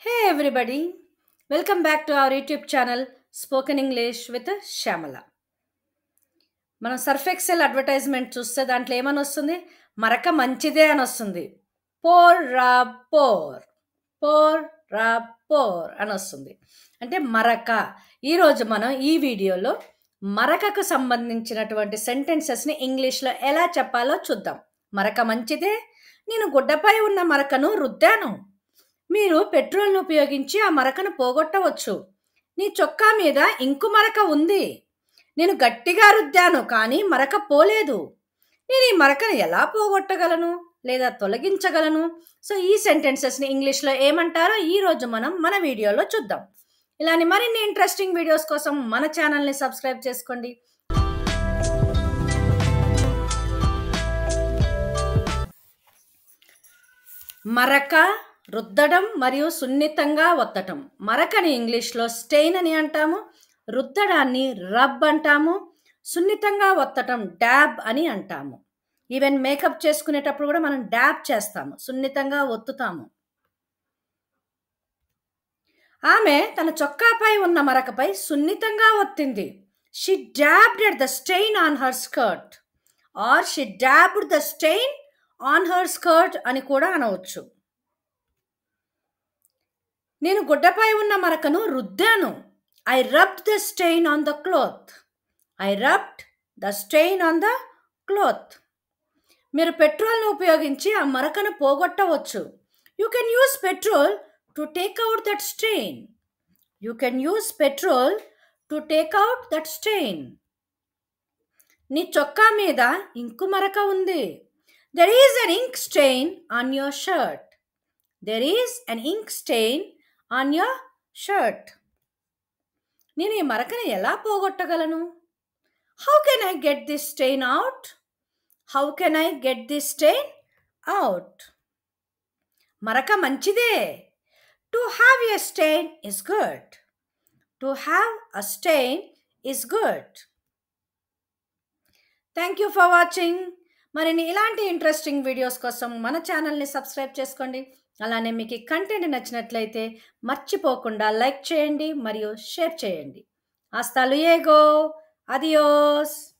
Hey everybody, welcome back to our YouTube channel Spoken English with Syamala. మనం surf excel advertisement చూస్తే దాంట్లో ఏమని వస్తుంది? మరక మంచిదే అని వస్తుంది. పోర్ రా పోర్, పోర్ రా పోర్ అని వస్తుంది. అంటే మరక. ఈరోజు మనం ఈ వీడియోలో మరకకు సంబంధించినటువంటి సెంటెన్సెస్ని ఇంగ్లీష్లో ఎలా చెప్పాలో చూద్దాం. మరక మంచిదే, నేను గుడ్డపై ఉన్న మరకను రుద్దాను. మీరు పెట్రోల్ను ఉపయోగించి ఆ మరకను పోగొట్టవచ్చు. నీ చొక్కా మీద ఇంకు మరక ఉంది. నేను గట్టిగా రుద్దాను కానీ మరక పోలేదు. నేను ఈ మరకను ఎలా పోగొట్టగలను లేదా తొలగించగలను? సో ఈ సెంటెన్సెస్ని ఇంగ్లీష్లో ఏమంటారో ఈరోజు మనం మన వీడియోలో చూద్దాం. ఇలాంటి మరిన్ని ఇంట్రెస్టింగ్ వీడియోస్ కోసం మన ఛానల్ని సబ్స్క్రైబ్ చేసుకోండి. మరక, రుద్దడం మరియు సున్నితంగా ఒత్తటం. మరకని ఇంగ్లీష్లో స్టెయిన్ అని అంటాము, రుద్దడాన్ని రబ్ అంటాము, సున్నితంగా ఒత్తటం డాబ్ అని అంటాము. ఈవెన్ మేకప్ చేసుకునేటప్పుడు కూడా మనం డాబ్ చేస్తాము, సున్నితంగా ఒత్తుతాము. ఆమె తన చొక్కాపై ఉన్న మరకపై సున్నితంగా ఒత్తింది. She dabbed at the stain on her skirt or she dabbed the stain on her skirt అని కూడా అనవచ్చు. నేను గుడ్డపై ఉన్న మరకను రుద్దాను. I rubbed the stain on the cloth. I rubbed the stain on the cloth. మీరు పెట్రోల్ను ఉపయోగించి ఆ మరకను పోగొట్టవచ్చు. You can use petrol to take out that stain. You can use petrol to take out that stain. నీ చొక్కా మీద ink మరక ఉంది. There is an ink stain on your shirt. There is an ink stain on your shirt. నేను ఈ మరకను ఎలా పోగొట్టగలను? How can I get this stain out? How can I get this stain out? మరక మంచిదే. To have a stain is good. To have a stain is good. Thank you for watching. మరిన్ని ఇలాంటి interesting videos కోసం మన ఛానల్ని subscribe చేసుకోండి. అలానే మీకు ఈ కంటెంట్ నచ్చినట్లయితే మర్చిపోకుండా లైక్ చేయండి మరియు షేర్ చేయండి. హasta luego. Adiós.